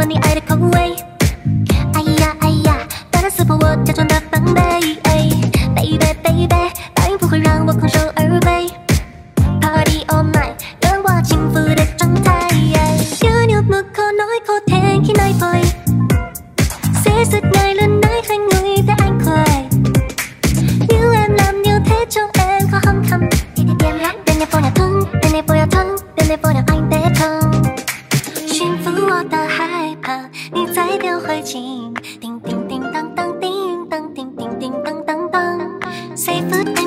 你爱的口味。哎呀哎呀，不要撕破我假装的防备。Baby baby， 答应不会让我空手而归。Party all night， 让我幸福的状态。有牛木口內口天氣內背，寫實愛戀內係愛的安徽。牛em làm như thế cho em khó hâm hâm，點點不要疼，點點不要疼，點點不要愛別疼。馴服我的害怕，你在丟灰烬，叮叮叮當當，叮當叮叮叮當當當。Say food。